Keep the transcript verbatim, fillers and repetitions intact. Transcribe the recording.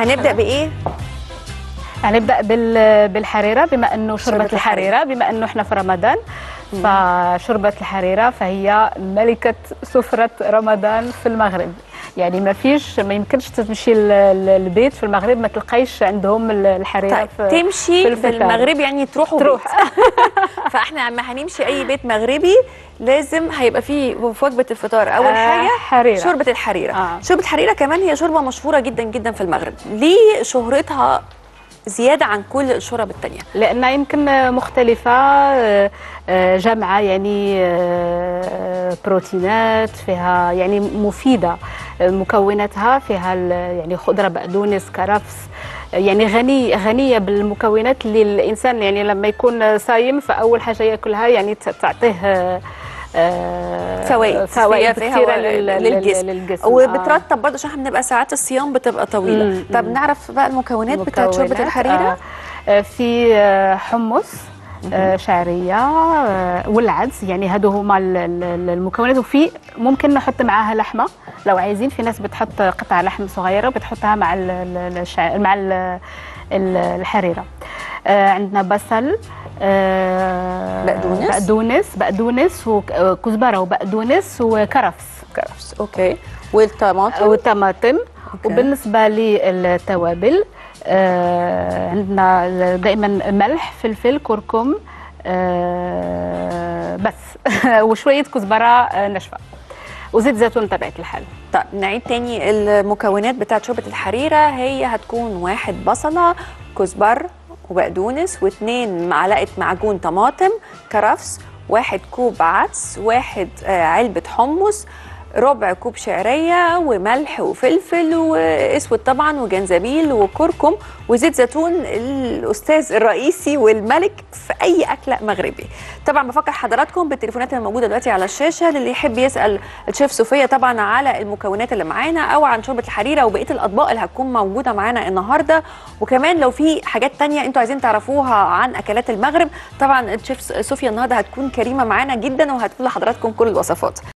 هنبدا بايه؟ هنبدا بالحريره، بما انه شوربه الحريره، بما انه احنا في رمضان. فشوربه الحريره فهي ملكه سفره رمضان في المغرب. يعني ما فيش ما يمكنش تمشي البيت في المغرب ما تلقايش عندهم الحريره. طيب في تمشي في المغرب يعني تروحوا تروح فاحنا عم هنمشي اي بيت مغربي لازم هيبقى فيه في وجبه الفطار اول حاجه حريرة. شوربه الحريره. آه. شوربه الحريره كمان هي شوربه مشهوره جدا جدا في المغرب. ليه شهرتها زياده عن كل الشرب الثانيه؟ لانها يمكن مختلفه، جامعه يعني بروتينات، فيها يعني مفيده، مكوناتها فيها يعني خضره، بقدونس، كرفس، يعني غني غنيه بالمكونات اللي الانسان يعني لما يكون صايم فاول حاجه ياكلها يعني تعطيه فوائد فوائد كثيره للجسم, للجسم. وبترطب برضه عشان احنا بنبقى ساعات الصيام بتبقى طويله. مم. طب نعرف بقى المكونات, المكونات بتاعت شوربه الحريره. آه في حمص، آه شعريه، آه والعدس، يعني هادو هما المكونات. وفي ممكن نحط معاها لحمه لو عايزين، في ناس بتحط قطع لحم صغيره بتحطها مع ال مع ال الحريره. آه عندنا بصل، آه بقدونس بقدونس بقدونس وكزبره وبقدونس وكرفس. كرفس اوكي. والطماطم والطماطم. وبالنسبه للتوابل آه عندنا دائما ملح، فلفل، كركم، آه بس وشويه كزبره ناشفه وزيت زيتون بطبيعه الحال. طيب نعيد تاني المكونات بتاعت شوربه الحريره. هي هتكون واحد بصله، كزبر وبقدونس، واثنين معلقه معجون طماطم، كرفس، واحد كوب عدس، واحد آه علبه حمص، ربع كوب شعريه، وملح وفلفل واسود طبعا، وجنزبيل وكركم، وزيت زيتون الاستاذ الرئيسي والملك في اي اكله مغربي. طبعا بفكر حضراتكم بالتليفونات اللي موجوده دلوقتي على الشاشه للي يحب يسال الشيف صوفيا طبعا على المكونات اللي معانا او عن شوربه الحريره وبقيه الاطباق اللي هتكون موجوده معانا النهارده. وكمان لو في حاجات ثانيه انتوا عايزين تعرفوها عن اكلات المغرب، طبعا الشيف صوفيا النهارده هتكون كريمه معانا جدا وهتقول لحضراتكم كل الوصفات.